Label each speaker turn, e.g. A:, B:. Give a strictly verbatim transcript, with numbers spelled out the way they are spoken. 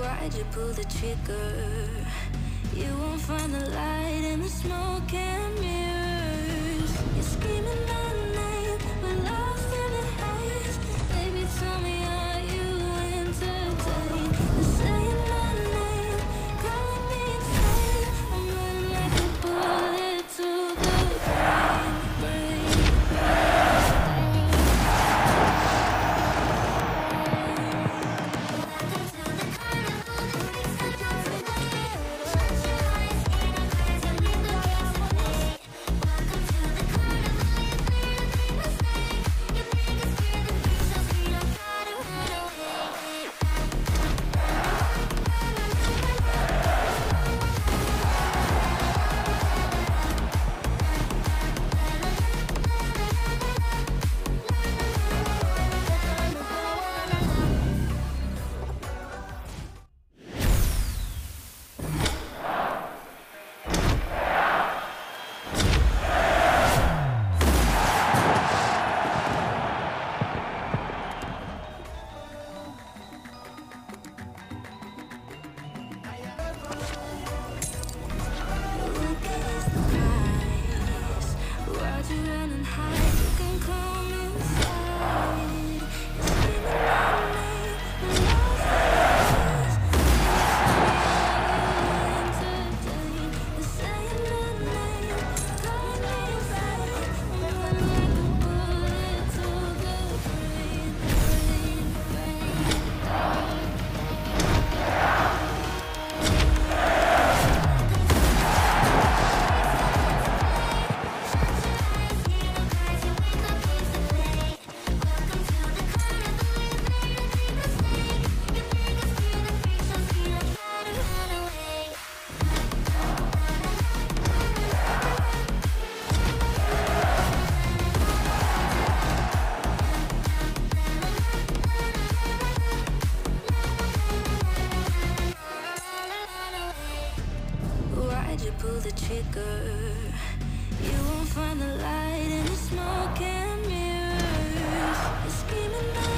A: Why'd you pull the trigger? You won't find the light in the smoke and mirrors. You're screaming my name, we're lost in the haze. Baby, tell me, are you entertained? You're saying my name, calling me insane. I'm running like a bullet to the brain, brain, brain, brain. Why'd you pull the trigger? You won't find the light in the smoke and mirrors. You're screaming